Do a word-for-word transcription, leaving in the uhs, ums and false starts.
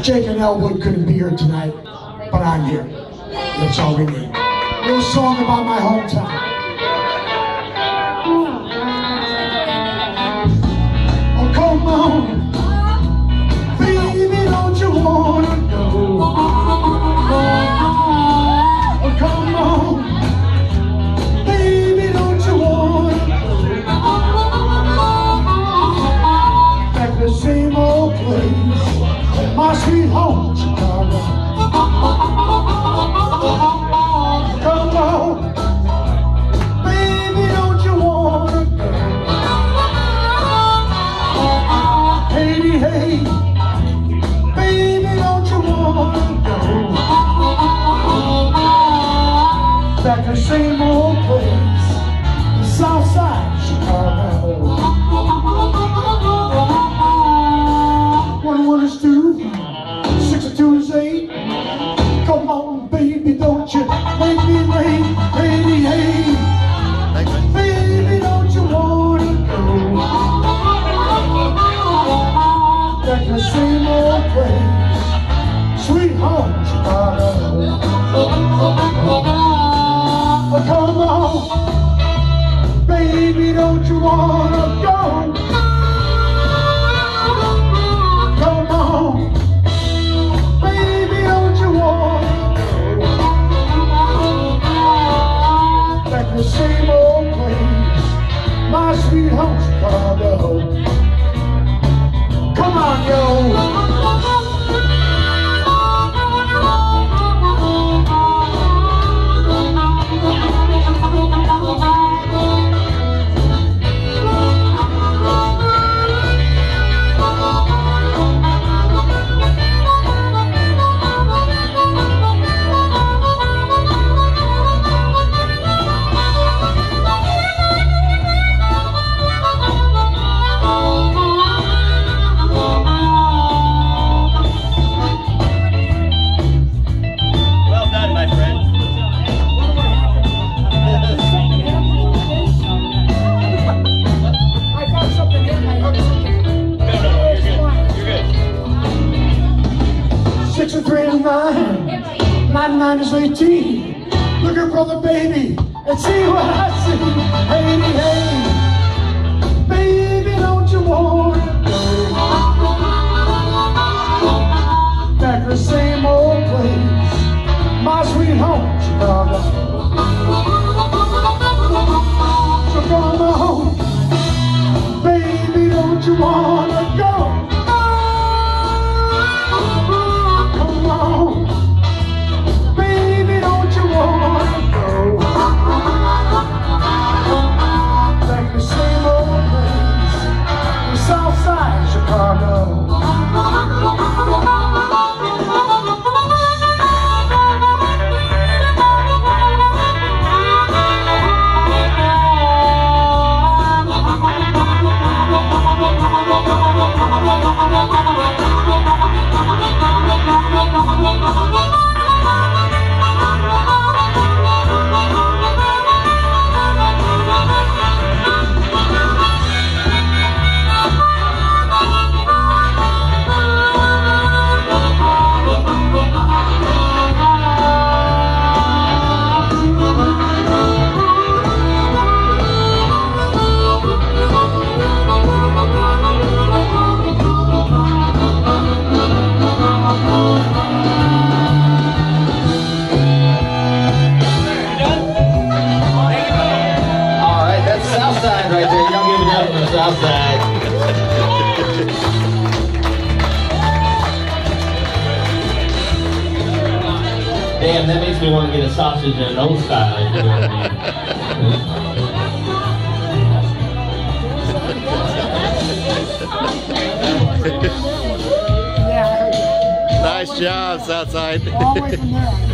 Jake and Elwood couldn't be here tonight, but I'm here. That's all we need. A little song about my hometown. Oh, come on, baby, don't you wanna go? Oh, come on, baby, don't you wanna go? Back to the same old place, my sweet home, Chicago. Come on, baby, don't you wanna go? Hey, hey, baby, don't you wanna go? Back to the same old place, the Southside Chicago. One one is two, six and two is eight. Come on, baby, don't you make me late. Hey, hey, baby, don't you wanna go? Back to the same old place, sweet home Chicago. Oh, come on, baby, don't you wanna go? Come on, baby, don't you wanna go? Back to the same old place, my sweet home Chicago. Come on, yo. Six and three is nine, nine and nine is eighteen. Look at brother baby and see what I see. Hey, hey, baby, don't you wanna go? Back to the same old place, my sweet home Chicago. So come on, baby, don't you wanna go? Baby, don't you wanna go? Back to the same old place, the Southside Chicago. Southside. Damn, that makes me want to get a sausage and an old style. If you know what I mean. Nice job, Southside. All the way from there.